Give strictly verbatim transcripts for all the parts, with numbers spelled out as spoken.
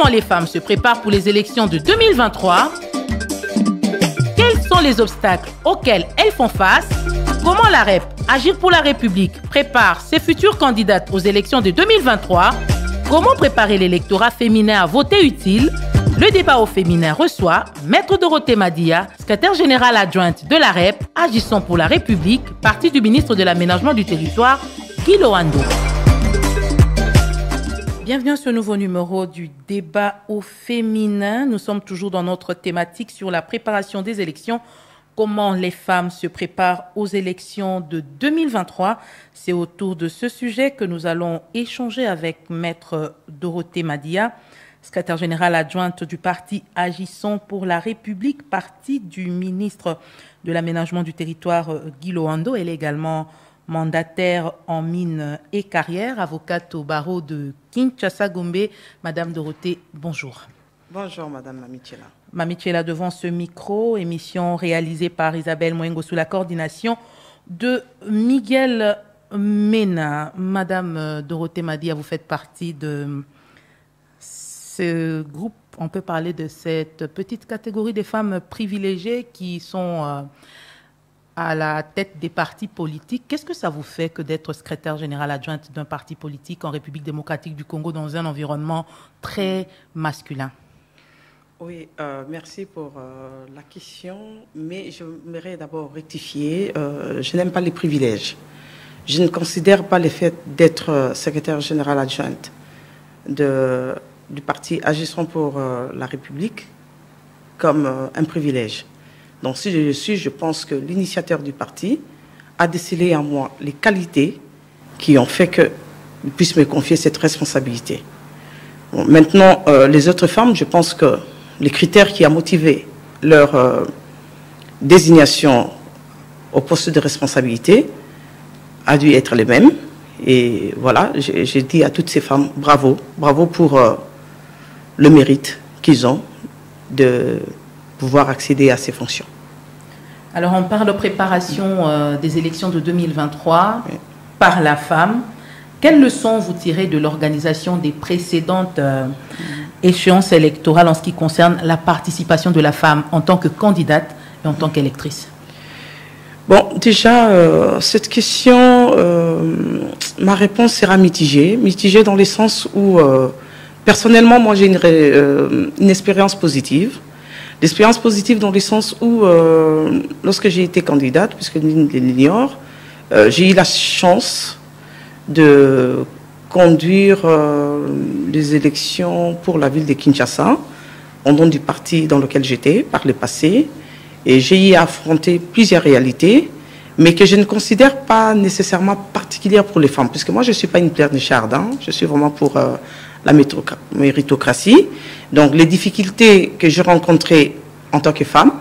Comment les femmes se préparent pour les élections de deux mille vingt-trois? Quels sont les obstacles auxquels elles font face? Comment la R E P, Agir pour la République, prépare ses futures candidates aux élections de deux mille vingt-trois? Comment préparer l'électorat féminin à voter utile? Le débat au féminin reçoit Maître Dorothée Madia, secrétaire générale adjointe de la R E P, Agissons pour la République, parti du ministre de l'Aménagement du Territoire, Guy Loando. Bienvenue à ce nouveau numéro du débat au féminin. Nous sommes toujours dans notre thématique sur la préparation des élections. Comment les femmes se préparent aux élections de deux mille vingt-trois. C'est autour de ce sujet que nous allons échanger avec Maître Dorothée Madia, secrétaire générale adjointe du parti Agissons pour la République, parti du ministre de l'Aménagement du Territoire, Guy Loando. Elle est également mandataire en mines et carrières, avocate au barreau de Kinshasa-Gombe. Madame Dorothée, bonjour. Bonjour, Madame Mamichela. Mamichela devant ce micro, émission réalisée par Isabelle Mwengo sous la coordination de Miguel Mena. Madame Dorothée Madia, vous faites partie de ce groupe, on peut parler de cette petite catégorie des femmes privilégiées qui sont euh, à la tête des partis politiques. Qu'est-ce que ça vous fait que d'être secrétaire générale adjointe d'un parti politique en République démocratique du Congo dans un environnement très masculin? Oui, euh, merci pour euh, la question, mais je voudrais d'abord rectifier. Euh, je n'aime pas les privilèges. Je ne considère pas le fait d'être secrétaire générale adjointe de, du parti Agissons pour euh, la République comme euh, un privilège. Donc si je le suis, je pense que l'initiateur du parti a décelé en moi les qualités qui ont fait qu'il puisse me confier cette responsabilité. Bon, maintenant, euh, les autres femmes, je pense que les critères qui ont motivé leur euh, désignation au poste de responsabilité a dû être les mêmes. Et voilà, j'ai dit à toutes ces femmes, bravo, bravo pour euh, le mérite qu'ils ont de pouvoir accéder à ces fonctions. Alors, on parle de préparation euh, des élections de deux mille vingt-trois oui. par la femme. Quelles leçons vous tirez de l'organisation des précédentes euh, échéances électorales en ce qui concerne la participation de la femme en tant que candidate et en tant qu'électrice? Bon, déjà, euh, cette question, euh, ma réponse sera mitigée. Mitigée dans le sens où, euh, personnellement, moi, j'ai une, euh, une expérience positive. L'expérience positive dans le sens où, euh, lorsque j'ai été candidate, puisque l'une l'ignore, euh, j'ai eu la chance de conduire euh, les élections pour la ville de Kinshasa, au nom du parti dans lequel j'étais par le passé. Et j'ai eu à affronter plusieurs réalités, mais que je ne considère pas nécessairement particulières pour les femmes, puisque moi, je ne suis pas une pleurnicharde, hein, je suis vraiment pour euh, la méritocratie. Donc, les difficultés que j'ai rencontrées en tant que femme,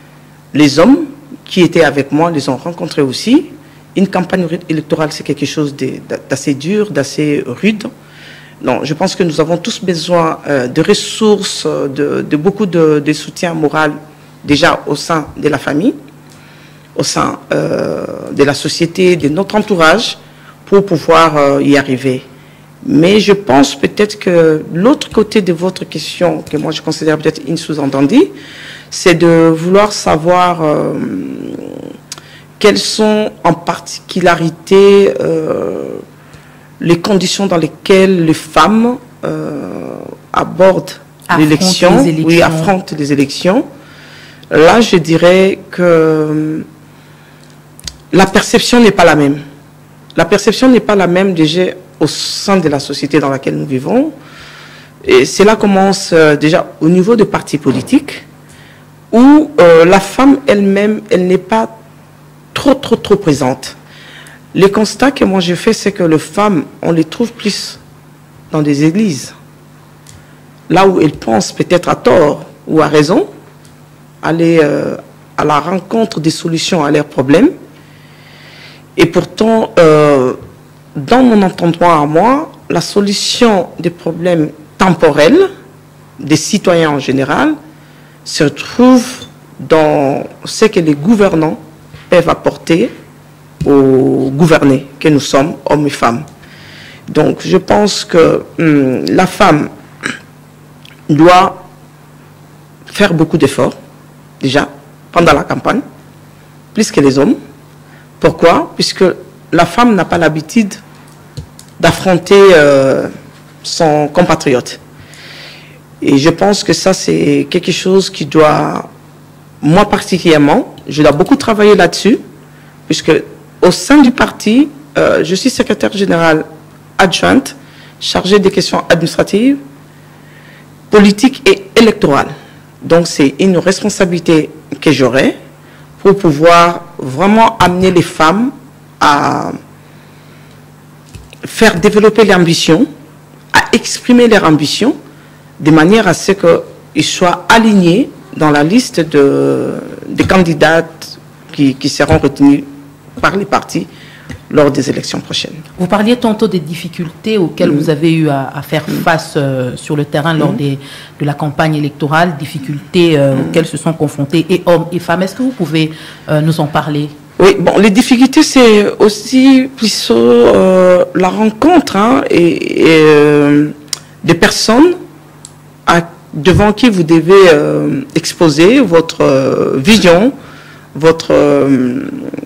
les hommes qui étaient avec moi les ont rencontrées aussi. Une campagne électorale, c'est quelque chose d'assez dur, d'assez rude. Non, je pense que nous avons tous besoin euh, de ressources, de, de beaucoup de, de soutien moral, déjà au sein de la famille, au sein euh, de la société, de notre entourage, pour pouvoir euh, y arriver. Mais je pense peut-être que l'autre côté de votre question, que moi je considère peut-être une sous-entendue, c'est de vouloir savoir euh, quelles sont en particularité euh, les conditions dans lesquelles les femmes euh, abordent l'élection, oui, affrontent les élections. Là, je dirais que la perception n'est pas la même. La perception n'est pas la même déjà au sein de la société dans laquelle nous vivons. Et cela commence euh, déjà au niveau des partis politiques, où euh, la femme elle-même, elle n'est pas trop, trop, trop présente. Les constats que moi je fais, c'est que les femmes, on les trouve plus dans des églises, là où elles pensent peut-être à tort ou à raison, aller euh, à la rencontre des solutions à leurs problèmes. Et pourtant, euh, dans mon entendement à moi, la solution des problèmes temporels des citoyens en général se trouve dans ce que les gouvernants peuvent apporter aux gouvernés que nous sommes, hommes et femmes. Donc je pense que hum, la femme doit faire beaucoup d'efforts, déjà, pendant la campagne, plus que les hommes. Pourquoi? Puisque la femme n'a pas l'habitude d'affronter euh, son compatriote. Et je pense que ça, c'est quelque chose qui doit, moi particulièrement, je dois beaucoup travailler là-dessus, puisque au sein du parti, euh, je suis secrétaire générale adjointe, chargée des questions administratives, politiques et électorales. Donc c'est une responsabilité que j'aurai pour pouvoir vraiment amener les femmes à faire développer l'ambition, à exprimer leur ambition, de manière à ce qu'ils soient alignés dans la liste de, des candidates qui, qui seront retenues par les partis lors des élections prochaines. Vous parliez tantôt des difficultés auxquelles mmh. vous avez eu à, à faire mmh. face euh, sur le terrain lors mmh. des, de la campagne électorale, difficultés euh, mmh. auxquelles se sont confrontés et hommes et femmes. Est-ce que vous pouvez euh, nous en parler? Oui, bon, les difficultés, c'est aussi plutôt euh, la rencontre hein, et, et euh, des personnes à, devant qui vous devez euh, exposer votre euh, vision, votre euh,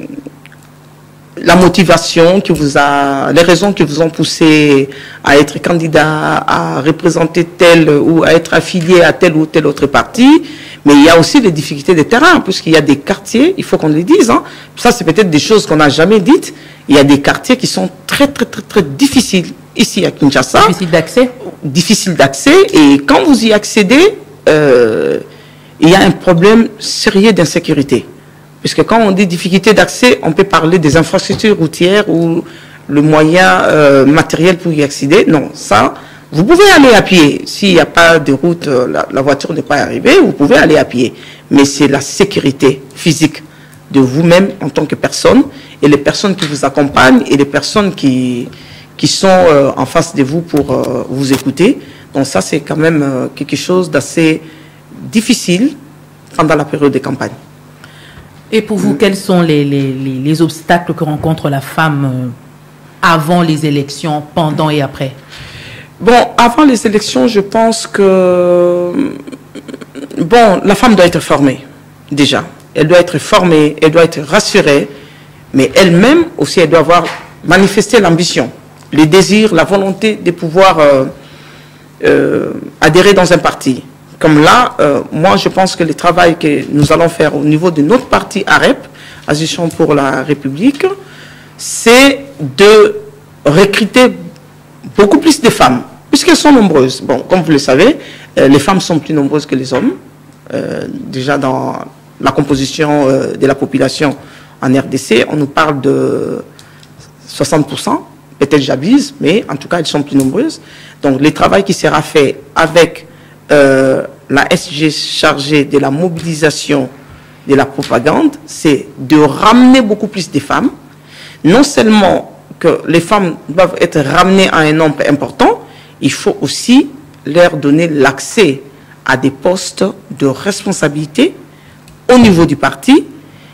la motivation qui vous a, les raisons qui vous ont poussé à être candidat, à représenter tel ou à être affilié à tel ou tel autre parti. Mais il y a aussi des difficultés de terrain, puisqu'il y a des quartiers, il faut qu'on les dise. Hein. Ça, c'est peut-être des choses qu'on n'a jamais dites. Il y a des quartiers qui sont très, très, très, très difficiles ici à Kinshasa. Difficiles d'accès. Difficiles d'accès. Et quand vous y accédez, euh, il y a un problème sérieux d'insécurité. Puisque quand on dit difficulté d'accès, on peut parler des infrastructures routières ou le moyen euh, matériel pour y accéder. Non, ça, vous pouvez aller à pied. S'il n'y a pas de route, la, la voiture n'est pas arrivée, vous pouvez aller à pied. Mais c'est la sécurité physique de vous-même en tant que personne et les personnes qui vous accompagnent et les personnes qui, qui sont euh, en face de vous pour euh, vous écouter. Donc ça, c'est quand même euh, quelque chose d'assez difficile pendant la période de campagne. Et pour vous, quels sont les, les, les, les obstacles que rencontre la femme avant les élections, pendant et après? Bon, avant les élections, je pense que bon, la femme doit être formée, déjà. Elle doit être formée, elle doit être rassurée, mais elle-même aussi, elle doit avoir manifesté l'ambition, le désir, la volonté de pouvoir euh, euh, adhérer dans un parti. Comme là, euh, moi, je pense que le travail que nous allons faire au niveau de notre parti A R E P, Association pour la République, c'est de recruter beaucoup plus de femmes, puisqu'elles sont nombreuses. Bon, comme vous le savez, euh, les femmes sont plus nombreuses que les hommes. Euh, déjà dans la composition euh, de la population en R D C, on nous parle de soixante pour cent, peut-être j'abuse, mais en tout cas, elles sont plus nombreuses. Donc, le travail qui sera fait avec Euh, la S G chargée de la mobilisation de la propagande, c'est de ramener beaucoup plus de femmes. Non seulement que les femmes doivent être ramenées à un nombre important, il faut aussi leur donner l'accès à des postes de responsabilité au niveau du parti.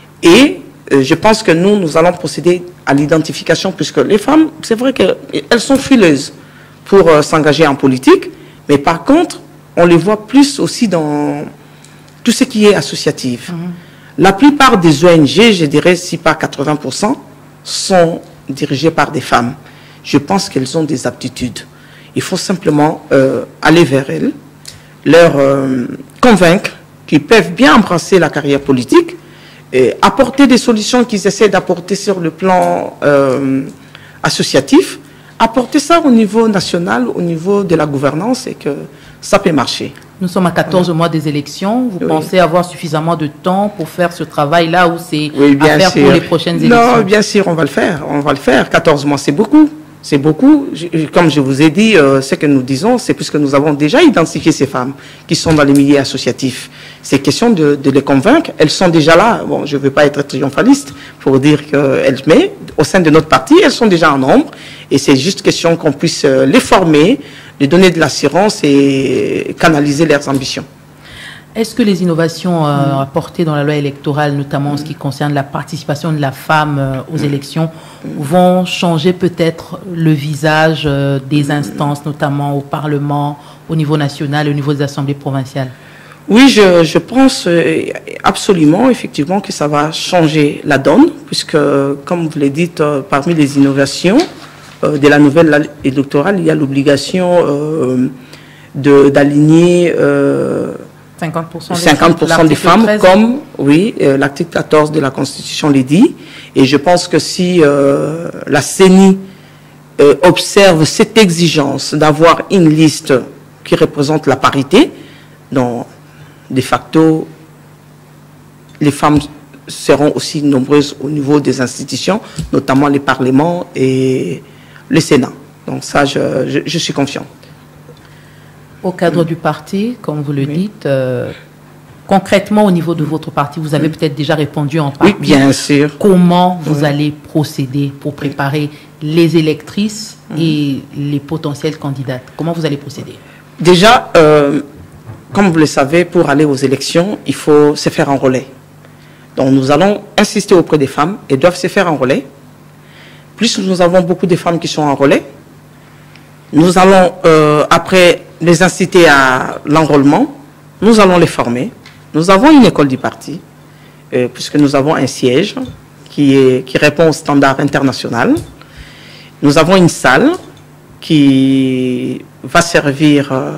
Et euh, je pense que nous, nous allons procéder à l'identification, puisque les femmes, c'est vrai qu'elles sont frileuses pour euh, s'engager en politique, mais par contre, on les voit plus aussi dans tout ce qui est associatif. Mmh. La plupart des O N G, je dirais si pas quatre-vingts pour cent, sont dirigées par des femmes. Je pense qu'elles ont des aptitudes. Il faut simplement euh, aller vers elles, leur euh, convaincre qu'ils peuvent bien embrasser la carrière politique et apporter des solutions qu'ils essaient d'apporter sur le plan euh, associatif, apporter ça au niveau national, au niveau de la gouvernance et que ça peut marcher. Nous sommes à quatorze mois des élections. Vous oui. pensez avoir suffisamment de temps pour faire ce travail-là ou c'est oui, à faire sûr. pour les prochaines élections? Non, bien sûr, on va le faire. On va le faire. quatorze mois, c'est beaucoup. C'est beaucoup. Je, comme je vous ai dit, euh, ce que nous disons, c'est puisque nous avons déjà identifié ces femmes qui sont dans les milieux associatifs. C'est question de, de les convaincre. Elles sont déjà là. Bon, je ne veux pas être triomphaliste pour dire qu'elles, mais au sein de notre parti, elles sont déjà en nombre. Et c'est juste question qu'on puisse les former, de donner de l'assurance et canaliser leurs ambitions. Est-ce que les innovations euh, mmh. apportées dans la loi électorale, notamment en ce qui concerne la participation de la femme euh, aux mmh. élections, vont changer peut-être le visage euh, des instances, notamment au Parlement, au niveau national, au niveau des assemblées provinciales? Oui, je, je pense absolument, effectivement, que ça va changer la donne, puisque, comme vous l'avez dit, euh, parmi les innovations euh, de la nouvelle loi électorale, il y a l'obligation euh, d'aligner euh, cinquante pour cent, cinquante pour cent des femmes, treize. Comme, oui, euh, l'article quatorze de la Constitution l'est dit. Et je pense que si euh, la C E N I euh, observe cette exigence d'avoir une liste qui représente la parité, donc, de facto, les femmes seront aussi nombreuses au niveau des institutions, notamment les parlements et le Sénat. Donc ça, je, je, je suis confiant. Au cadre mmh. du parti, comme vous le oui. dites, euh, concrètement au niveau de votre parti, vous avez mmh. peut-être déjà répondu en partie. Oui, bien sûr. Comment vous oui. allez procéder pour préparer les électrices mmh. et les potentielles candidates? Comment vous allez procéder? Déjà, euh, comme vous le savez, pour aller aux élections, il faut se faire en relais. Donc nous allons insister auprès des femmes et doivent se faire en relais. Plus nous avons beaucoup de femmes qui sont en relais, nous allons euh, après les inciter à l'enrôlement, nous allons les former. Nous avons une école du parti, euh, puisque nous avons un siège qui, est, qui répond au standard international. Nous avons une salle qui va servir euh,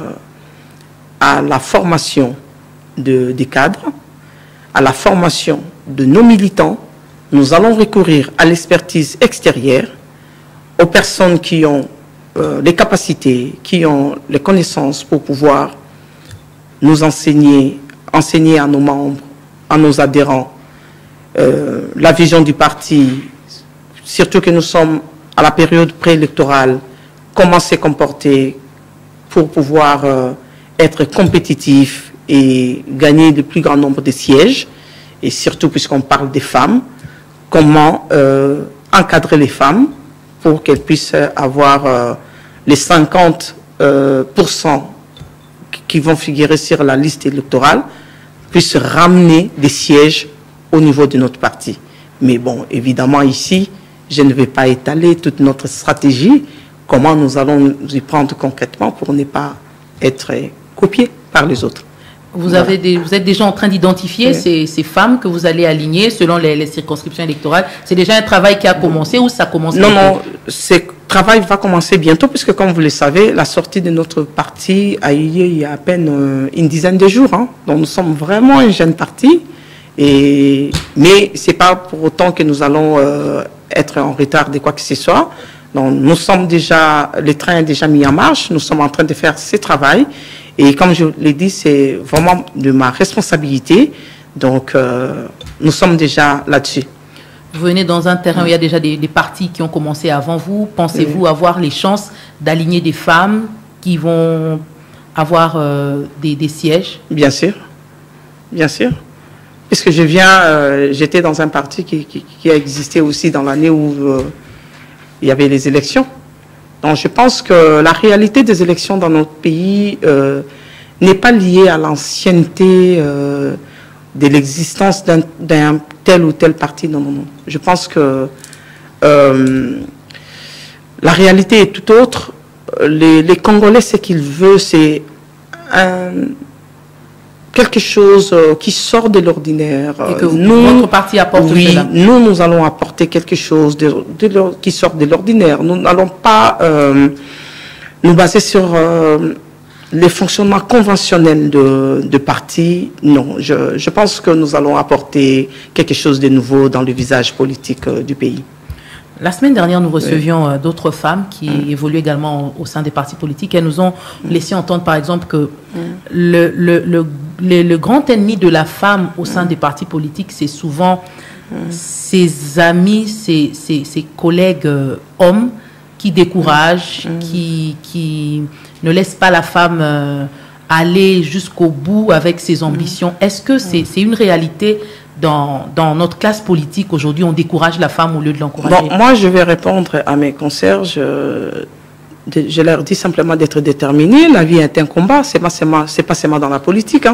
à la formation de, des cadres, à la formation de nos militants. Nous allons recourir à l'expertise extérieure, aux personnes qui ont euh, les capacités, qui ont les connaissances pour pouvoir nous enseigner, enseigner à nos membres, à nos adhérents, euh, la vision du parti, surtout que nous sommes à la période préélectorale, comment se comporter pour pouvoir euh, être compétitif et gagner le plus grand nombre de sièges, et surtout puisqu'on parle des femmes, comment euh, encadrer les femmes pour qu'elles puissent avoir euh, les cinquante pour cent qui vont figurer sur la liste électorale, puissent ramener des sièges au niveau de notre parti. Mais bon, évidemment ici, je ne vais pas étaler toute notre stratégie, comment nous allons nous y prendre concrètement pour ne pas être copiés par les autres. Vous, avez des, vous êtes déjà en train d'identifier oui. ces, ces femmes que vous allez aligner selon les, les circonscriptions électorales. C'est déjà un travail qui a commencé ou ça commence? Non, non, ce travail va commencer bientôt puisque, comme vous le savez, la sortie de notre parti a eu lieu il y a à peine euh, une dizaine de jours. Hein. Donc nous sommes vraiment un jeune parti. Et, mais ce n'est pas pour autant que nous allons euh, être en retard de quoi que ce soit. Donc nous sommes déjà, le train est déjà mis en marche. Nous sommes en train de faire ce travail. Et comme je l'ai dit, c'est vraiment de ma responsabilité. Donc, euh, nous sommes déjà là-dessus. Vous venez dans un terrain où il y a déjà des, des partis qui ont commencé avant vous. Pensez-vous oui. avoir les chances d'aligner des femmes qui vont avoir euh, des, des sièges? Bien sûr. Bien sûr. Puisque je viens, euh, j'étais dans un parti qui, qui, qui a existé aussi dans l'année où euh, il y avait les élections. Donc, je pense que la réalité des élections dans notre pays euh, n'est pas liée à l'ancienneté euh, de l'existence d'un tel ou tel parti. Non, non, non. Je pense que euh, la réalité est tout autre. Les, les Congolais, ce qu'ils veulent, c'est quelque chose qui sort de l'ordinaire. Et que nous, votre parti apporte oui, cela. Nous, nous allons apporter quelque chose de, de, de, qui sort de l'ordinaire. Nous n'allons pas euh, nous baser sur euh, les fonctionnements conventionnels de, de partis. Non, je, je pense que nous allons apporter quelque chose de nouveau dans le visage politique euh, du pays. La semaine dernière, nous recevions oui. d'autres femmes qui mmh. évoluent également au sein des partis politiques. Elles nous ont mmh. laissé entendre, par exemple, que mmh. le, le, le, le, le grand ennemi de la femme au sein mmh. des partis politiques, c'est souvent mmh. ses amis, ses, ses, ses collègues euh, hommes qui découragent, mmh. qui, qui ne laissent pas la femme euh, aller jusqu'au bout avec ses ambitions. Mmh. Est-ce que c'est c'est une réalité Dans, dans notre classe politique aujourd'hui, on décourage la femme au lieu de l'encourager? Bon, moi, je vais répondre à mes concierges. Je, je leur dis simplement d'être déterminés. La vie est un combat. Ce n'est pas, pas seulement dans la politique. Hein.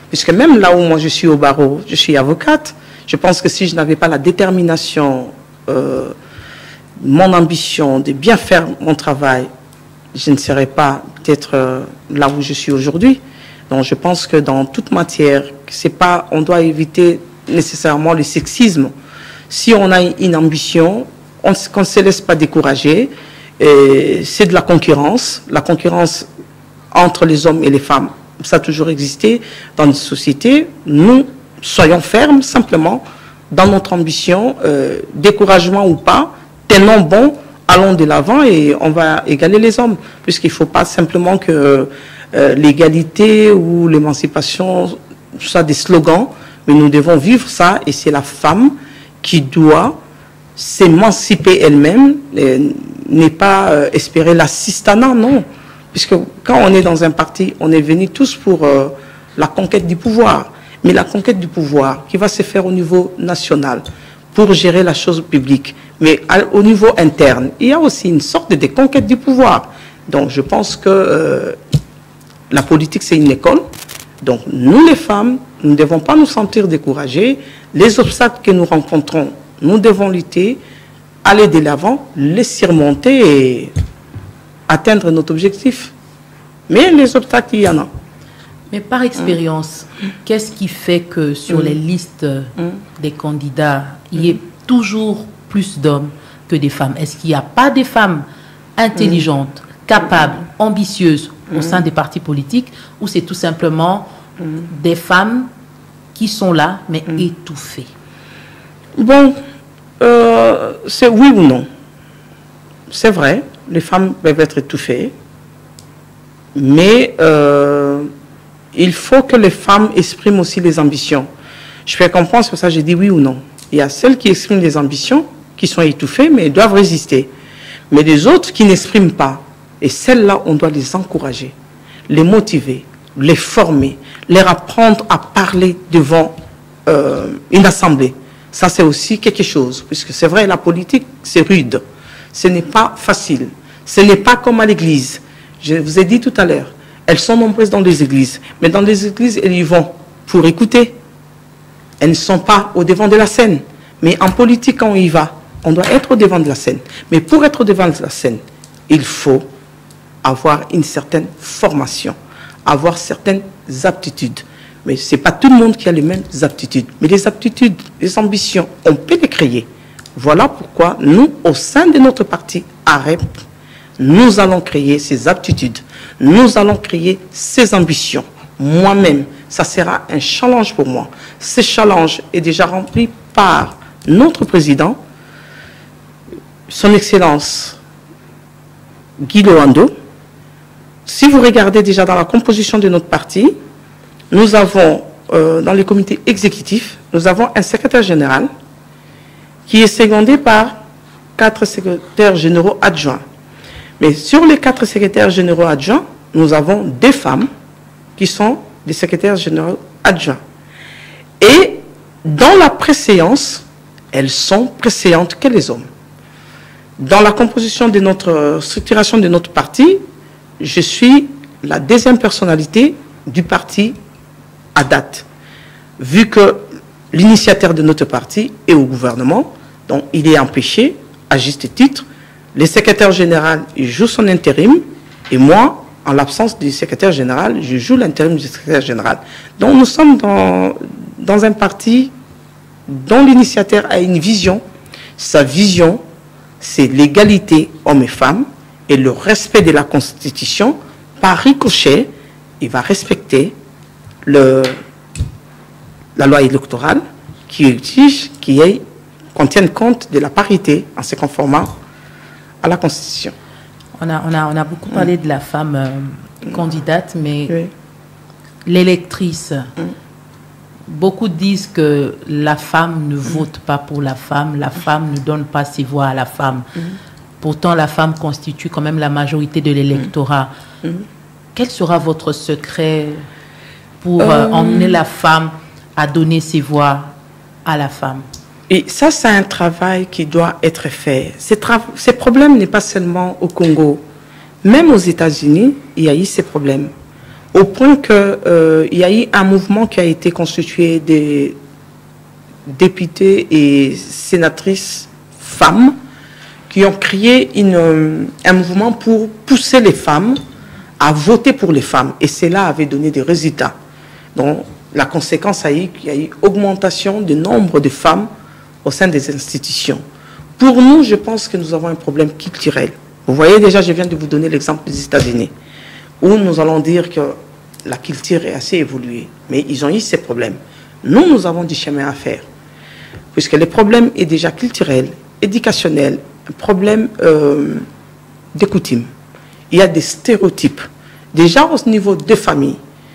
Puisque même là où moi je suis au barreau, je suis avocate, je pense que si je n'avais pas la détermination, euh, mon ambition de bien faire mon travail, je ne serais pas peut-être euh, là où je suis aujourd'hui. Donc je pense que dans toute matière, c'est pas, on doit éviter nécessairement le sexisme. Si on a une ambition, on ne se laisse pas décourager. C'est de la concurrence. La concurrence entre les hommes et les femmes, ça a toujours existé dans une société. Nous, soyons fermes simplement dans notre ambition, euh, découragement ou pas, tenons bon, allons de l'avant et on va égaler les hommes. Puisqu'il ne faut pas simplement que euh, l'égalité ou l'émancipation soient des slogans, mais nous devons vivre ça et c'est la femme qui doit s'émanciper elle-même, n'est pas euh, espérer l'assistanat, non. Puisque quand on est dans un parti, on est venu tous pour euh, la conquête du pouvoir. Mais la conquête du pouvoir qui va se faire au niveau national pour gérer la chose publique, mais à, au niveau interne, il y a aussi une sorte de conquête du pouvoir. Donc je pense que euh, la politique, c'est une école. Donc nous les femmes, nous ne devons pas nous sentir découragées. Les obstacles que nous rencontrons, nous devons lutter, aller de l'avant, les surmonter et atteindre notre objectif. Mais les obstacles, il y en a. Mais par expérience, mmh. qu'est-ce qui fait que sur mmh. les listes mmh. des candidats, il y ait toujours plus d'hommes que des femmes? Est-ce qu'il n'y a pas des femmes intelligentes, mmh. capables, ambitieuses mmh. au sein des partis politiques, ou c'est tout simplement mmh. des femmes qui sont là, mais mmh. étouffées? Bon, euh, c'est oui ou non. C'est vrai, les femmes peuvent être étouffées, mais euh, il faut que les femmes expriment aussi les ambitions. Je fais comprendre, c'est pour ça que j'ai dit oui ou non. Il y a celles qui expriment les ambitions, qui sont étouffées, mais elles doivent résister. Mais les autres qui n'expriment pas, et celles-là, on doit les encourager, les motiver, les former, leur apprendre à parler devant euh, une assemblée. Ça, c'est aussi quelque chose, puisque c'est vrai, la politique, c'est rude. Ce n'est pas facile. Ce n'est pas comme à l'église. Je vous ai dit tout à l'heure, elles sont nombreuses dans les églises. Mais dans les églises, elles y vont pour écouter. Elles ne sont pas au devant de la scène. Mais en politique, quand on y va, on doit être au devant de la scène. Mais pour être au devant de la scène, il faut avoir une certaine formation, avoir certaines aptitudes. Mais ce n'est pas tout le monde qui a les mêmes aptitudes. Mais les aptitudes, les ambitions, on peut les créer. Voilà pourquoi nous, au sein de notre parti A R E P, nous allons créer ces aptitudes. Nous allons créer ces ambitions. Moi-même, ça sera un challenge pour moi. Ce challenge est déjà rempli par notre président, son Excellence Guy Loando. Si vous regardez déjà dans la composition de notre parti, nous avons, euh, dans les comités exécutifs, nous avons un secrétaire général qui est secondé par quatre secrétaires généraux adjoints. Mais sur les quatre secrétaires généraux adjoints, nous avons des femmes qui sont des secrétaires généraux adjoints. Et dans la préséance, elles sont préséantes que les hommes. Dans la composition de notre structuration de notre parti, je suis la deuxième personnalité du parti à date. Vu que l'initiateur de notre parti est au gouvernement, donc il est empêché, à juste titre. Le secrétaire général, il joue son intérim, et moi, en l'absence du secrétaire général, je joue l'intérim du secrétaire général. Donc nous sommes dans, dans un parti dont l'initiateur a une vision. Sa vision, c'est l'égalité hommes et femmes et le respect de la Constitution. Par ricochet, il va respecter le, la loi électorale qui exige qu'on tienne compte de la parité en se conformant à la Constitution. On a, on a, on a beaucoup parlé mmh. de la femme euh, candidate, mais oui. l'électrice, mmh. beaucoup disent que la femme ne mmh. vote pas pour la femme, la femme ne donne pas ses voix à la femme. Mmh. Pourtant, la femme constitue quand même la majorité de l'électorat. Mmh. Quel sera votre secret pour euh, euh, emmener la femme à donner ses voix à la femme? Et ça, c'est un travail qui doit être fait. Ces, ces problèmes n'est pas seulement au Congo. Même aux États-Unis, il y a eu ces problèmes. Au point qu'il euh, y a eu un mouvement qui a été constitué des députés et sénatrices femmes qui ont créé une, un mouvement pour pousser les femmes à voter pour les femmes. Et cela avait donné des résultats. Donc, la conséquence a eu qu'il y a eu augmentation du nombre de femmes au sein des institutions. Pour nous, je pense que nous avons un problème culturel. Vous voyez déjà, je viens de vous donner l'exemple des États-Unis, où nous allons dire que la culture est assez évoluée. Mais ils ont eu ces problèmes. Nous, nous avons du chemin à faire. Puisque le problème est déjà culturel, éducationnel, un problème euh, de coutume. Il y a des stéréotypes. Déjà, au niveau de famille,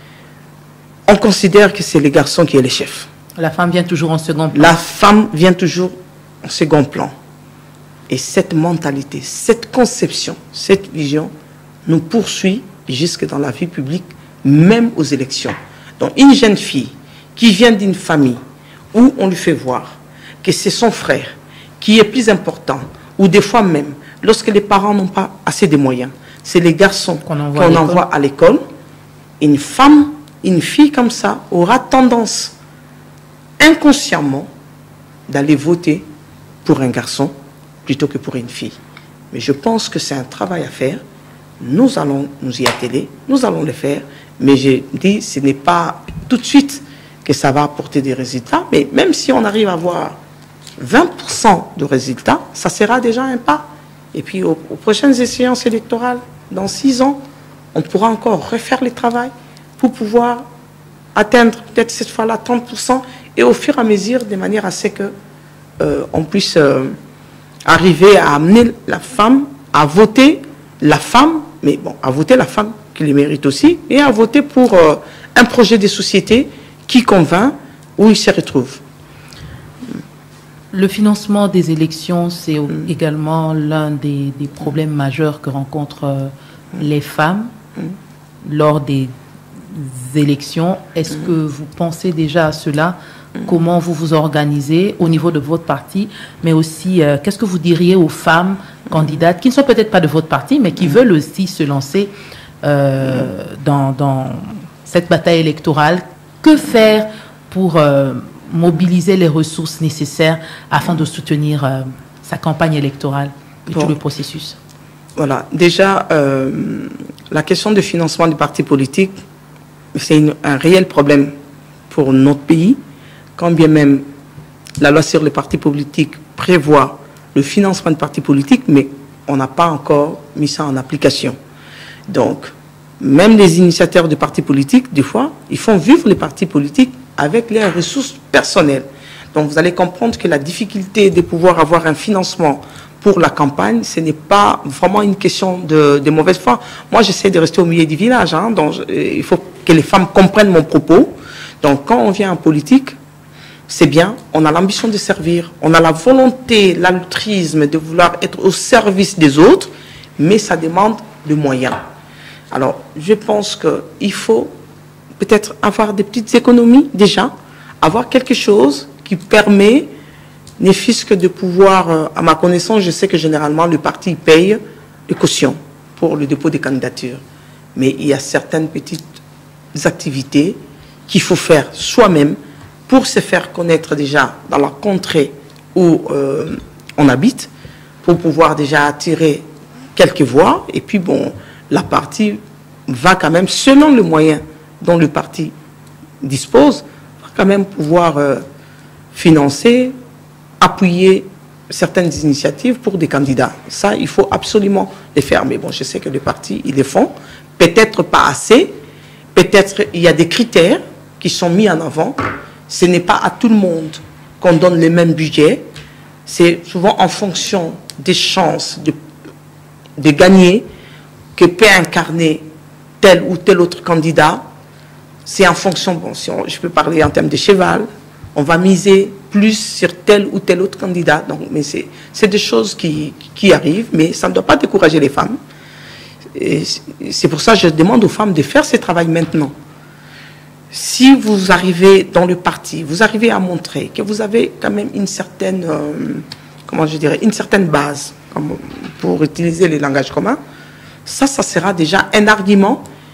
on considère que c'est le garçon qui est le chef. La femme vient toujours en second plan. La femme vient toujours en second plan. Et cette mentalité, cette conception, cette vision nous poursuit jusque dans la vie publique, même aux élections. Donc, une jeune fille qui vient d'une famille où on lui fait voir que c'est son frère qui est plus important, ou des fois même, lorsque les parents n'ont pas assez de moyens, c'est les garçons qu'on envoie, qu'on envoie à l'école. Une femme, une fille comme ça, aura tendance inconsciemment d'aller voter pour un garçon plutôt que pour une fille. Mais je pense que c'est un travail à faire. Nous allons nous y atteler, nous allons le faire, mais je dis, ce n'est pas tout de suite que ça va apporter des résultats, mais même si on arrive à avoir vingt pour cent de résultats, ça sera déjà un pas. Et puis aux, aux prochaines échéances électorales, dans six ans, on pourra encore refaire le travail pour pouvoir atteindre peut-être cette fois-là trente pour cent et au fur et à mesure, de manière à ce que euh, on puisse euh, arriver à amener la femme à voter la femme, mais bon, à voter la femme qui le mérite aussi, et à voter pour euh, un projet de société qui convainc, où il se retrouve. Le financement des élections, c'est mmh. également l'un des, des problèmes majeurs que rencontrent euh, les femmes mmh. lors des élections. Est-ce mmh. que vous pensez déjà à cela? Mmh. Comment vous vous organisez au niveau de votre parti? Mais aussi, euh, qu'est-ce que vous diriez aux femmes candidates qui ne sont peut-être pas de votre parti, mais qui mmh. veulent aussi se lancer euh, mmh. dans, dans cette bataille électorale? Que faire pour euh, mobiliser les ressources nécessaires afin de soutenir euh, sa campagne électorale et bon. tout le processus? Voilà, déjà, euh, la question de financement des partis politiques, c'est un réel problème pour notre pays, quand bien même la loi sur les partis politiques prévoit le financement des partis politiques, mais on n'a pas encore mis ça en application. Donc, même les initiateurs de partis politiques, des fois, ils font vivre les partis politiques avec leurs ressources personnelles. Donc, vous allez comprendre que la difficulté de pouvoir avoir un financement pour la campagne, ce n'est pas vraiment une question de, de mauvaise foi. Moi, j'essaie de rester au milieu du village, hein, donc il faut que les femmes comprennent mon propos. Donc, quand on vient en politique, c'est bien, on a l'ambition de servir, on a la volonté, l'altruisme de vouloir être au service des autres, mais ça demande des moyens. Alors, je pense qu'il faut peut-être avoir des petites économies déjà, avoir quelque chose qui permet, ne fût-ce que de pouvoir, euh, à ma connaissance, je sais que généralement le parti paye les cautions pour le dépôt des candidatures. Mais il y a certaines petites activités qu'il faut faire soi-même pour se faire connaître déjà dans la contrée où euh, on habite, pour pouvoir déjà attirer quelques voix. Et puis, bon, la partie va quand même, selon les moyens dont le parti dispose, va quand même pouvoir euh, financer, appuyer certaines initiatives pour des candidats. Ça, il faut absolument les faire. Mais bon, je sais que les partis, ils les font. Peut-être pas assez. Peut-être il y a des critères qui sont mis en avant. Ce n'est pas à tout le monde qu'on donne le même budget. C'est souvent en fonction des chances de, de gagner que peut incarner tel ou tel autre candidat. C'est en fonction, bon, si on, je peux parler en termes de cheval, on va miser plus sur tel ou tel autre candidat. Donc, mais c'est des choses qui, qui arrivent, mais ça ne doit pas décourager les femmes. C'est pour ça que je demande aux femmes de faire ce travail maintenant. Si vous arrivez dans le parti, vous arrivez à montrer que vous avez quand même une certaine, euh, comment je dirais, une certaine base, comme pour utiliser les langages communs, ça, ça sera déjà un argument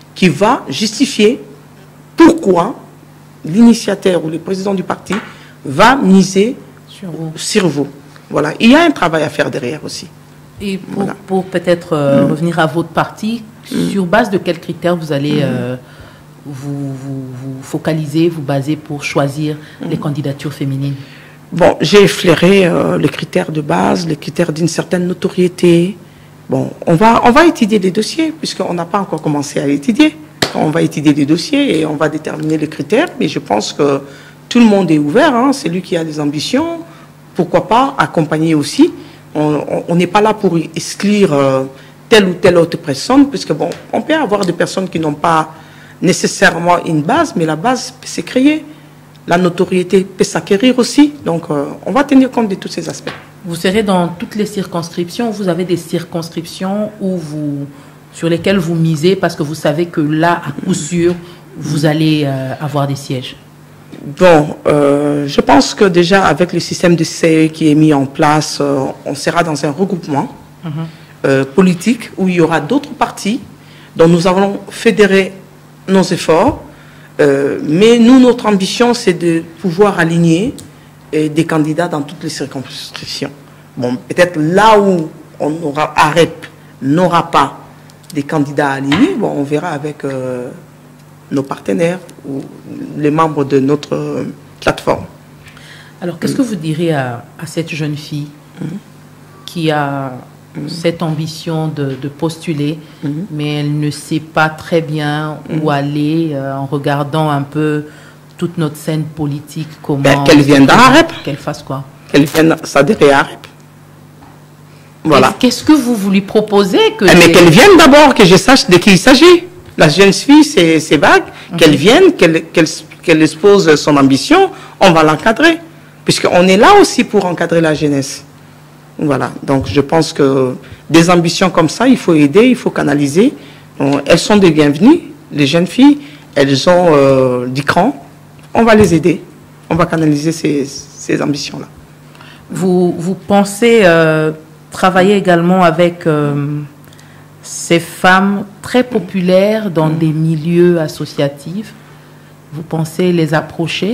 qui va justifier pourquoi l'initiateur ou le président du parti va miser sur vous. Sur vous. Voilà. Il y a un travail à faire derrière aussi. Et pour, voilà. pour peut-être euh, mmh. revenir à votre parti, mmh. sur base de quels critères vous allez mmh. euh, vous, vous, vous focaliser, vous baser pour choisir mmh. les candidatures féminines? Bon, j'ai effleuré euh, les critères de base, les critères d'une certaine notoriété. Bon, on va, on va étudier les dossiers, puisqu'on n'a pas encore commencé à étudier. On va étudier les dossiers et on va déterminer les critères. Mais je pense que tout le monde est ouvert. Hein. C'est lui qui a des ambitions. Pourquoi pas accompagner aussi. On n'est pas là pour exclure euh, telle ou telle autre personne, puisque bon, on peut avoir des personnes qui n'ont pas nécessairement une base, mais la base peut se créer. La notoriété peut s'acquérir aussi. Donc, euh, on va tenir compte de tous ces aspects. Vous serez dans toutes les circonscriptions. Vous avez des circonscriptions où vous, sur lesquelles vous misez parce que vous savez que là, à coup sûr, vous allez euh, avoir des sièges. Bon, euh, je pense que déjà avec le système de C E qui est mis en place, euh, on sera dans un regroupement mm-hmm. euh, politique où il y aura d'autres partis dont nous allons fédérer nos efforts. Euh, mais nous, notre ambition, c'est de pouvoir aligner euh, des candidats dans toutes les circonscriptions. Bon, peut-être là où on aura, A R E P n'aura pas des candidats alignés, bon, on verra avec euh, nos partenaires ou les membres de notre euh, plateforme. Alors, qu'est-ce mmh. que vous direz à, à cette jeune fille mmh. qui a mmh. cette ambition de, de postuler, mmh. mais elle ne sait pas très bien mmh. où aller euh, en regardant un peu toute notre scène politique, comment... Ben, qu'elle vienne d'A R E P. Qu'elle fasse quoi? Qu'elle vienne s'adhérer à A R E P. Voilà. Qu'est-ce que vous vous lui proposez que eh, mais qu'elle vienne d'abord, que je sache de qui il s'agit. La jeune fille, c'est vague. Mm-hmm. Qu'elle vienne, qu'elle qu'elle, qu'elle expose son ambition, on va l'encadrer. Puisqu'on est là aussi pour encadrer la jeunesse. Voilà. Donc, je pense que des ambitions comme ça, il faut aider, il faut canaliser. Elles sont des bienvenues, les jeunes filles. Elles ont euh, du cran. On va les aider. On va canaliser ces, ces ambitions-là. Vous, vous pensez... Euh travailler également avec euh, ces femmes très populaires dans mmh. des milieux associatifs. Vous pensez les approcher?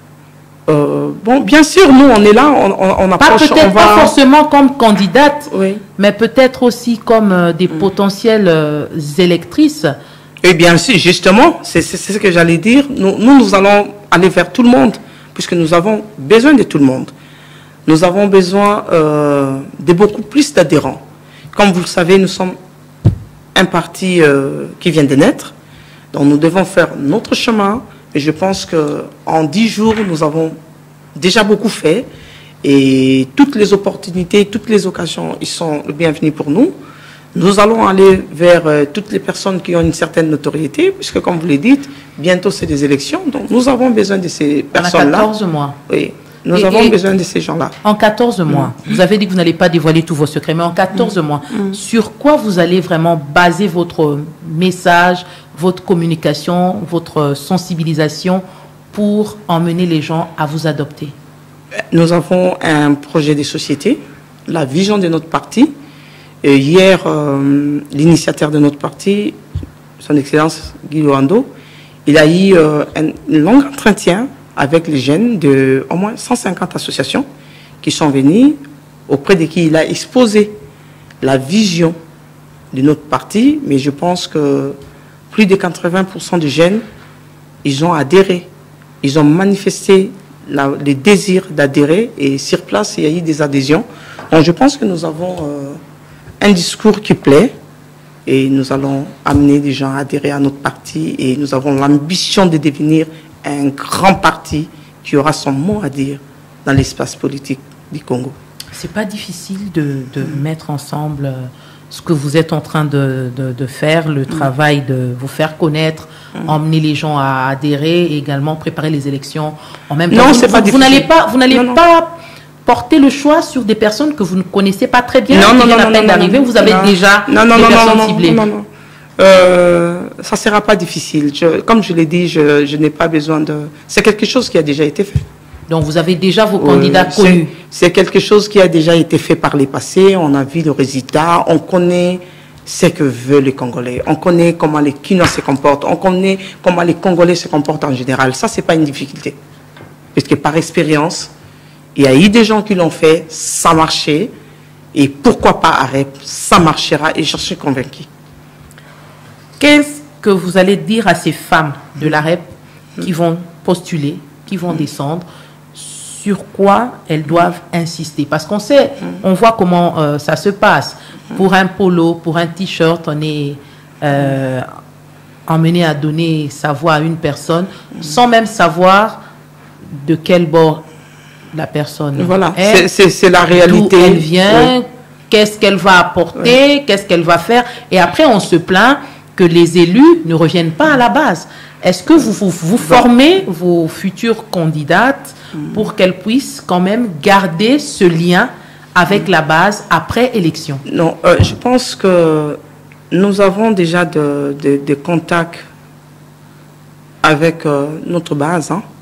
euh, Bon, bien sûr, nous, on est là, on, on, on approche... Pas peut-être va... pas forcément comme candidate, oui. mais peut-être aussi comme euh, des mmh. potentielles euh, électrices. Et bien sûr, justement, c'est ce que j'allais dire. Nous, nous, nous allons aller vers tout le monde, puisque nous avons besoin de tout le monde. Nous avons besoin euh, de beaucoup plus d'adhérents. Comme vous le savez, nous sommes un parti euh, qui vient de naître. Donc nous devons faire notre chemin. Et je pense qu'en dix jours, nous avons déjà beaucoup fait. Et toutes les opportunités, toutes les occasions, ils sont bienvenus pour nous. Nous allons aller vers euh, toutes les personnes qui ont une certaine notoriété, puisque comme vous l'avez dit, bientôt c'est des élections. Donc nous avons besoin de ces personnes-là. On a quatorze mois. Oui. Nous et, avons et besoin de ces gens-là. En quatorze mois, mmh. vous avez dit que vous n'allez pas dévoiler tous vos secrets, mais en quatorze mmh. mois, mmh. sur quoi vous allez vraiment baser votre message, votre communication, votre sensibilisation pour emmener les gens à vous adopter? Nous avons un projet de société, la vision de notre parti. Et hier, euh, l'initiateur de notre parti, son Excellence Guy Loando, il a eu euh, un long entretien avec les jeunes de au moins cent cinquante associations qui sont venues, auprès de qui il a exposé la vision de notre parti. Mais je pense que plus de quatre-vingts pour cent des jeunes, ils ont adhéré. Ils ont manifesté la, le désir d'adhérer et sur place, il y a eu des adhésions. Donc je pense que nous avons euh, un discours qui plaît et nous allons amener des gens à adhérer à notre parti et nous avons l'ambition de devenir un grand parti qui aura son mot à dire dans l'espace politique du Congo. C'est pas difficile de, de mmh. mettre ensemble ce que vous êtes en train de, de, de faire, le mmh. travail de vous faire connaître, mmh. emmener les gens à adhérer et également préparer les élections en même temps. Non, c'est pas vous, difficile. Vous n'allez pas, vous n'allez pas porter le choix sur des personnes que vous ne connaissez pas très bien, non, qui non, viennent non, à peine d'arriver. Vous avez non, déjà non, non, des non, personnes non, ciblées. Non, non, non. Euh, ça ne sera pas difficile. Je, comme je l'ai dit, je, je n'ai pas besoin de... C'est quelque chose qui a déjà été fait. Donc, vous avez déjà vos euh, candidats connus. C'est quelque chose qui a déjà été fait par les passés. On a vu le résultat. On connaît ce que veulent les Congolais. On connaît comment les Kinois se comportent. On connaît comment les Congolais se comportent en général. Ça, c'est pas une difficulté. Parce que par expérience, il y a eu des gens qui l'ont fait, ça marchait. Et pourquoi pas AREP, ça marchera et je suis convaincu. Qu'est-ce que vous allez dire à ces femmes de l'AREP qui vont postuler, qui vont descendre, sur quoi elles doivent insister? Parce qu'on sait, on voit comment euh, ça se passe. Pour un polo, pour un t-shirt, on est euh, emmené à donner sa voix à une personne sans même savoir de quel bord la personne voilà, est. C'est la réalité. D'où elle vient, oui. Qu'est-ce qu'elle va apporter, oui. Qu'est-ce qu'elle va faire. Et après, on se plaint que les élus ne reviennent pas à la base. Est-ce que vous, vous, vous formez vos futures candidates pour qu'elles puissent quand même garder ce lien avec la base après élection? Non, euh, je pense que nous avons déjà des de, de contacts avec euh, notre base. Hein.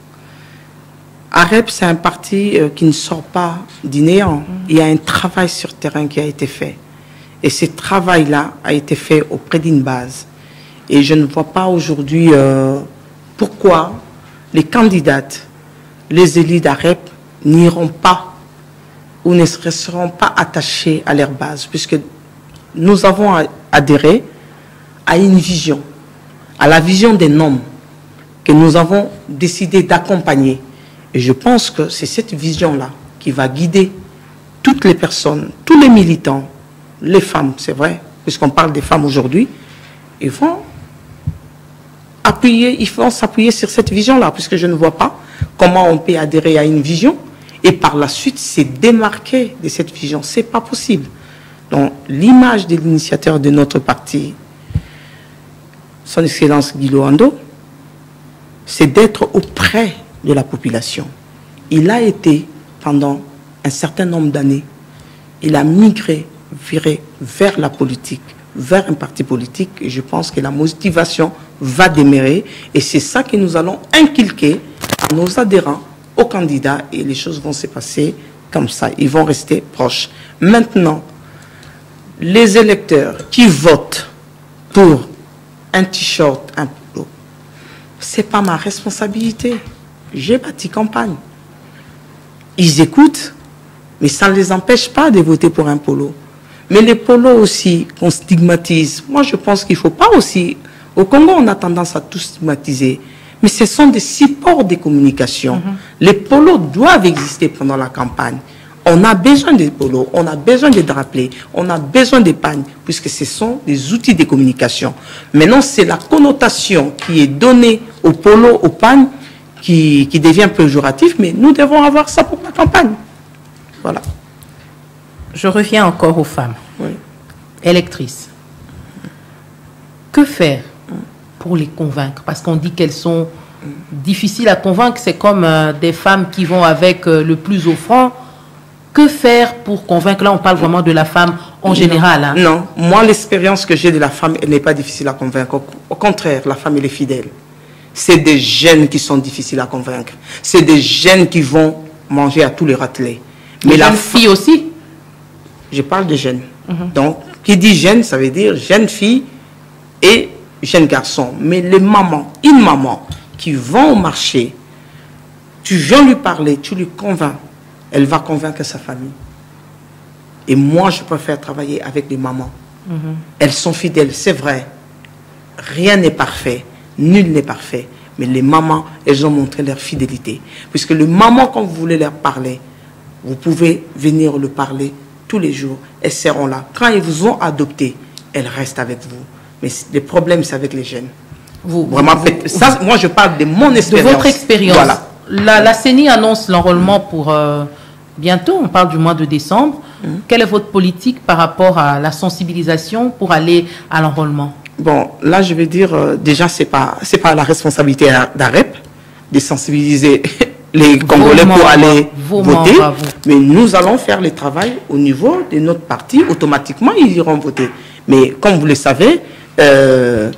AREP, c'est un parti euh, qui ne sort pas du néant. Mmh. Il y a un travail sur terrain qui a été fait. Et ce travail-là a été fait auprès d'une base. Et je ne vois pas aujourd'hui euh, pourquoi les candidates, les élus d'AREP n'iront pas ou ne seront pas attachés à leur base, puisque nous avons adhéré à une vision, à la vision des noms que nous avons décidé d'accompagner. Et je pense que c'est cette vision-là qui va guider toutes les personnes, tous les militants, les femmes, c'est vrai, puisqu'on parle des femmes aujourd'hui, ils vont appuyer, ils vont s'appuyer sur cette vision-là, puisque je ne vois pas comment on peut adhérer à une vision et par la suite se démarquer de cette vision. Ce n'est pas possible. Donc, l'image de l'initiateur de notre parti, son Excellence Guy Loando, c'est d'être auprès de la population. Il a été, pendant un certain nombre d'années, il a migré, viré vers la politique, vers un parti politique, et je pense que la motivation va demeurer, et c'est ça que nous allons inculquer à nos adhérents, aux candidats, et les choses vont se passer comme ça, ils vont rester proches. Maintenant, les électeurs qui votent pour un t-shirt, un polo, ce n'est pas ma responsabilité. J'ai bâti campagne. Ils écoutent, mais ça ne les empêche pas de voter pour un polo. Mais les polos aussi qu'on stigmatise, moi je pense qu'il ne faut pas aussi... Au Congo, on a tendance à tout stigmatiser. Mais ce sont des supports de communication. Mm-hmm. Les polos doivent exister pendant la campagne. On a besoin des polos, on a besoin de drapés, on a besoin des pagnes, puisque ce sont des outils de communication. Maintenant, c'est la connotation qui est donnée aux polos, aux pagnes, qui, qui devient péjoratif, mais nous devons avoir ça pour la campagne. Voilà. Je reviens encore aux femmes. Oui. Électrices. Que faire pour les convaincre? Parce qu'on dit qu'elles sont difficiles à convaincre. C'est comme euh, des femmes qui vont avec euh, le plus offrant. Que faire pour convaincre? Là, on parle vraiment de la femme en général. Hein. Non, moi, l'expérience que j'ai de la femme, elle n'est pas difficile à convaincre. Au, au contraire, la femme, elle est fidèle. C'est des jeunes qui sont difficiles à convaincre. C'est des jeunes qui vont manger à tous les râtelets. Mais la fille aussi? Je parle de jeunes. Mm-hmm. Donc, qui dit jeune, ça veut dire jeune fille et jeune garçon. Mais les mamans, une maman qui va au marché, tu viens lui parler, tu lui convaincs, elle va convaincre sa famille. Et moi, je préfère travailler avec les mamans. Mm-hmm. Elles sont fidèles, c'est vrai. Rien n'est parfait, nul n'est parfait. Mais les mamans, elles ont montré leur fidélité. Puisque les mamans, quand vous voulez leur parler, vous pouvez venir le parler tous les jours. Elles seront là. Quand ils vous ont adopté, elles restent avec vous. Mais le problème, c'est avec les jeunes. Vous, Vraiment, vous, ça, vous, moi, je parle de mon expérience. De votre expérience. Voilà. La, la C E N I annonce l'enrôlement pour euh, bientôt. On parle du mois de décembre. Mmh. Quelle est votre politique par rapport à la sensibilisation pour aller à l'enrôlement? Bon, là, je vais dire, euh, déjà, ce n'est pas, c'est pas la responsabilité d'AREP de sensibiliser les Congolais pour aller voter. Mais nous allons faire le travail au niveau de notre parti. Automatiquement, ils iront voter. Mais comme vous le savez, euh,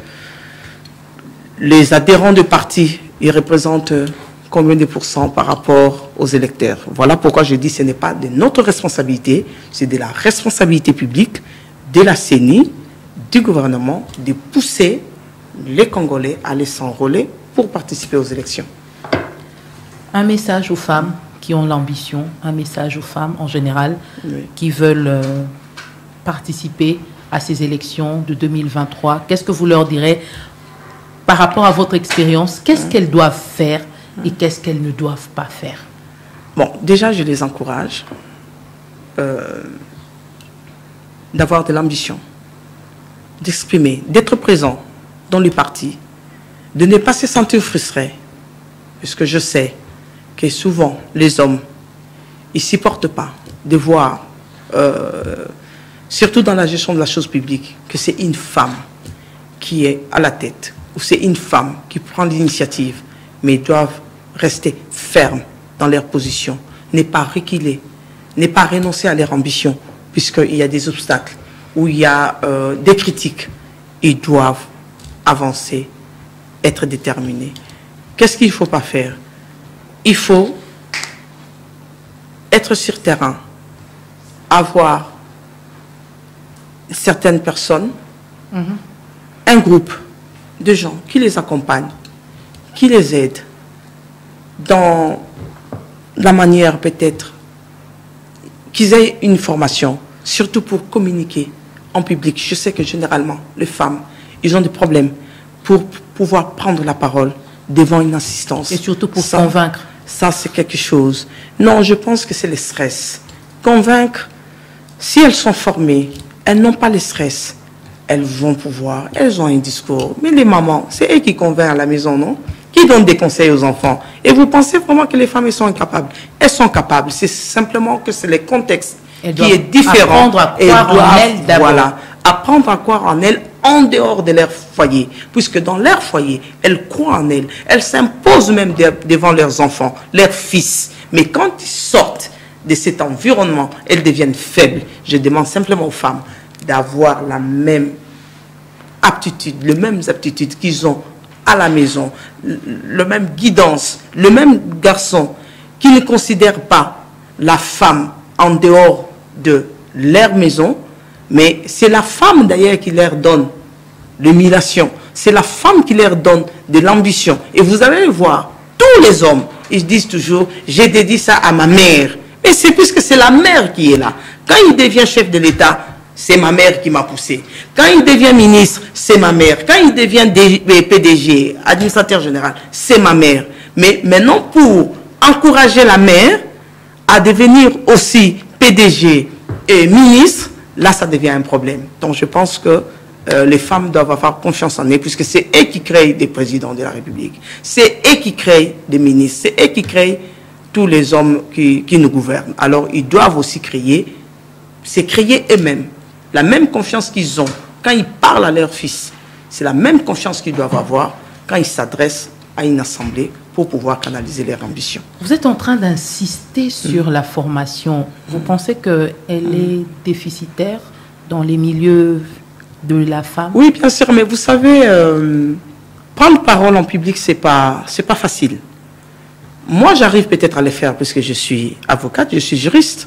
les adhérents de parti, ils représentent combien de pourcents par rapport aux électeurs? Voilà pourquoi je dis que ce n'est pas de notre responsabilité, c'est de la responsabilité publique, de la C E N I, du gouvernement de pousser les Congolais à aller s'enrôler pour participer aux élections. Un message aux femmes qui ont l'ambition, un message aux femmes en général oui. qui veulent euh, participer à ces élections de deux mille vingt-trois. Qu'est-ce que vous leur direz par rapport à votre expérience? Qu'est-ce qu'elles doivent faire et qu'est-ce qu'elles ne doivent pas faire? Bon, déjà, je les encourage euh, d'avoir de l'ambition, d'exprimer, d'être présent dans le parti, de ne pas se sentir frustré, puisque je sais que souvent, les hommes, ils ne supportent pas de voir, euh, surtout dans la gestion de la chose publique, que c'est une femme qui est à la tête, ou c'est une femme qui prend l'initiative, mais ils doivent rester fermes dans leur position, ne pas reculer, ne pas renoncer à leur ambition, puisqu'il y a des obstacles, où il y a euh, des critiques, ils doivent avancer, être déterminés. Qu'est-ce qu'il ne faut pas faire? Il faut être sur terrain, avoir certaines personnes, mm-hmm. un groupe de gens qui les accompagnent, qui les aident dans la manière peut-être qu'ils aient une formation, surtout pour communiquer en public. Je sais que généralement, les femmes, ils ont des problèmes pour pouvoir prendre la parole devant une assistance. Et surtout pour ça, convaincre. Ça, c'est quelque chose. Non, je pense que c'est le stress. Convaincre, si elles sont formées, elles n'ont pas le stress, elles vont pouvoir, elles ont un discours. Mais les mamans, c'est elles qui convainquent à la maison, non? Qui donnent des conseils aux enfants. Et vous pensez vraiment que les femmes, elles sont incapables? Elles sont capables. C'est simplement que c'est le contexte qui est différent. Apprendre à croire en elles d'abord. Voilà, apprendre à croire en elles en dehors de leur foyer. Puisque dans leur foyer, elles croient en elles. Elles s'imposent même de, devant leurs enfants, leurs fils. Mais quand ils sortent de cet environnement, elles deviennent faibles. Je demande simplement aux femmes d'avoir la même aptitude, les mêmes aptitudes qu'ils ont à la maison, le même guidance, le même garçon qui ne considère pas la femme en dehors de leur maison, mais c'est la femme d'ailleurs qui leur donne l'humiliation, c'est la femme qui leur donne de l'ambition. Et vous allez voir, tous les hommes, ils disent toujours, j'ai dédié ça à ma mère. Mais c'est puisque c'est la mère qui est là. Quand il devient chef de l'État, c'est ma mère qui m'a poussé. Quand il devient ministre, c'est ma mère. Quand il devient P D G, administrateur général, c'est ma mère. Mais maintenant, pour encourager la mère à devenir aussi P D G et ministre, là, ça devient un problème. Donc, je pense que euh, les femmes doivent avoir confiance en elles, puisque c'est elles qui créent des présidents de la République. C'est elles qui créent des ministres. C'est elles qui créent tous les hommes qui, qui nous gouvernent. Alors, ils doivent aussi créer, c'est créer eux-mêmes. La même confiance qu'ils ont quand ils parlent à leur fils, c'est la même confiance qu'ils doivent avoir quand ils s'adressent à une assemblée pour pouvoir canaliser leurs ambitions. Vous êtes en train d'insister sur mmh. la formation. Vous mmh. pensez qu'elle mmh. est déficitaire dans les milieux de la femme? Oui, bien sûr, mais vous savez, euh, prendre parole en public, ce n'est pas, c'est pas facile. Moi, j'arrive peut-être à le faire puisque je suis avocate, je suis juriste.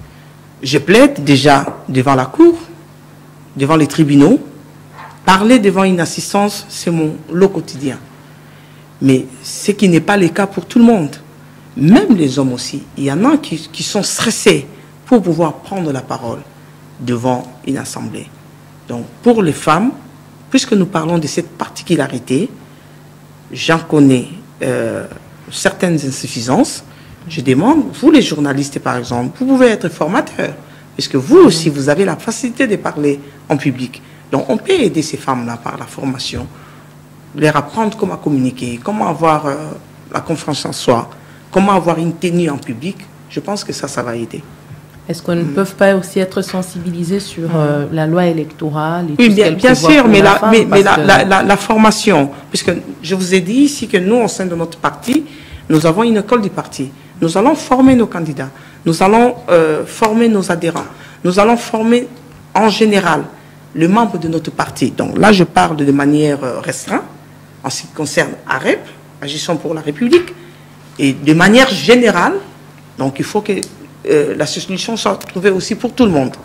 Je plaide déjà devant la cour, devant les tribunaux. Parler devant une assistance, c'est mon lot quotidien. Mais ce qui n'est pas le cas pour tout le monde. Même les hommes aussi. Il y en a qui, qui sont stressés pour pouvoir prendre la parole devant une assemblée. Donc, pour les femmes, puisque nous parlons de cette particularité, j'en connais euh, certaines insuffisances. Je demande, vous les journalistes par exemple, vous pouvez être formateurs, puisque vous aussi, vous avez la facilité de parler en public. Donc, on peut aider ces femmes-là par la formation, leur apprendre comment communiquer, comment avoir euh, la confiance en soi, comment avoir une tenue en public. Je pense que ça, ça va aider. Est-ce qu'on ne mmh. peut pas aussi être sensibilisé sur euh, la loi électorale et Oui, tout bien, ce qu'elle bien sûr, mais, la, la, femme, mais, mais la, que... la, la, la formation, puisque je vous ai dit ici que nous, au sein de notre parti, nous avons une école du parti. Nous allons former nos candidats, nous allons euh, former nos adhérents, nous allons former en général les membres de notre parti. Donc là, je parle de manière euh, restreinte, en ce qui concerne A R E P, Agissons pour la République, et de manière générale, donc il faut que euh, la solution soit trouvée aussi pour tout le monde.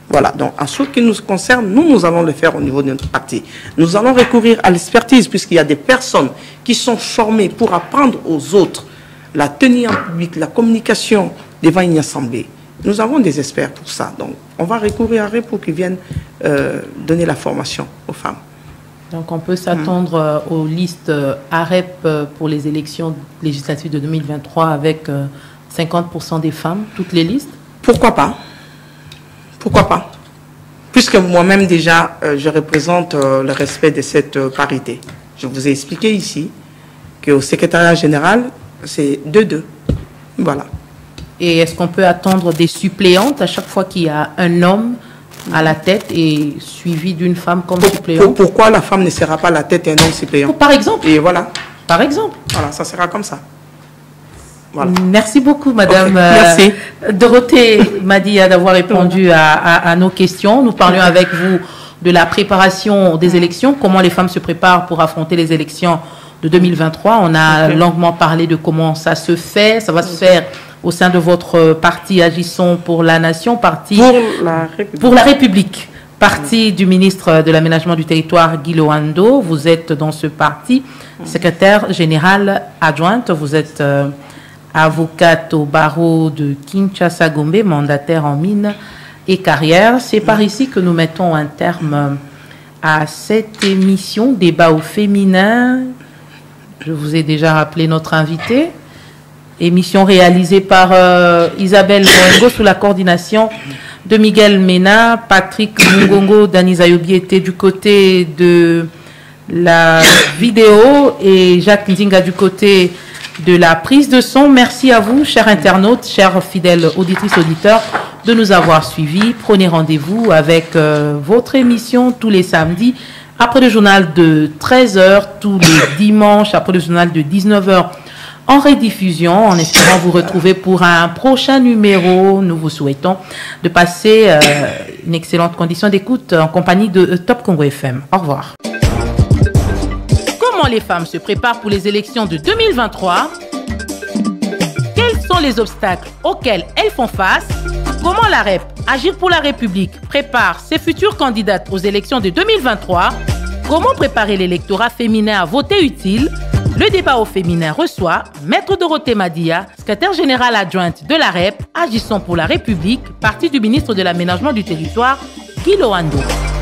Voilà, donc en ce qui nous concerne, nous, nous allons le faire au niveau de notre parti. Nous allons recourir à l'expertise, puisqu'il y a des personnes qui sont formées pour apprendre aux autres la tenue en public, la communication devant une assemblée. Nous avons des experts pour ça. Donc, on va recourir à eux pour qu'ils viennent euh, donner la formation aux femmes. Donc, on peut s'attendre mmh. aux listes A R E P pour les élections législatives de deux mille vingt-trois avec euh, cinquante pour cent des femmes, toutes les listes? Pourquoi pas? Pourquoi pas? Puisque moi-même déjà, euh, je représente euh, le respect de cette euh, parité. Je vous ai expliqué ici qu'au secrétariat général, c'est deux deux. Voilà. Et est-ce qu'on peut attendre des suppléantes à chaque fois qu'il y a un homme à la tête et suivi d'une femme comme pour, suppléante? pour, Pourquoi la femme ne sera pas la tête et un homme suppléant? Pour, Par exemple. Et voilà. Par exemple. Voilà, ça sera comme ça. Voilà. Merci beaucoup, Madame okay, merci. Euh, Dorothée Madia, d'avoir répondu à, à, à nos questions. Nous parlions avec vous de la préparation des élections, comment les femmes se préparent pour affronter les élections de deux mille vingt-trois. On a okay. longuement parlé de comment ça se fait. Ça va se faire au sein de votre parti Agissons pour la Nation, parti pour la République, pour la République parti du ministre de l'Aménagement du Territoire, Guy Loando. Vous êtes dans ce parti, secrétaire générale adjointe. Vous êtes euh, avocate au barreau de Kinshasa-Gombe, mandataire en mines et carrière. C'est par ici que nous mettons un terme à cette émission Débat au féminin. Je vous ai déjà rappelé notre invité. Émission réalisée par euh, Isabelle Moengo sous la coordination de Miguel Mena. Patrick Mungongo, Dani Zayobi était du côté de la vidéo et Jacques Ndinga du côté de la prise de son. Merci à vous, chers internautes, chers fidèles auditrices, auditeurs, de nous avoir suivis. Prenez rendez-vous avec euh, votre émission tous les samedis, après le journal de treize heures, tous les dimanches, après le journal de dix-neuf heures, en rediffusion, en espérant vous retrouver pour un prochain numéro. Nous vous souhaitons de passer euh, une excellente condition d'écoute en compagnie de Top Congo F M. Au revoir. Comment les femmes se préparent pour les élections de deux mille vingt-trois? Quels sont les obstacles auxquels elles font face? Comment l'A R E P, Agir pour la République, prépare ses futures candidates aux élections de deux mille vingt-trois? Comment préparer l'électorat féminin à voter utile? Le débat au féminin reçoit Maître Dorothée Madia, secrétaire générale adjointe de l'A R E P, Agissons pour la République, parti du ministre de l'Aménagement du Territoire, Guy Loando.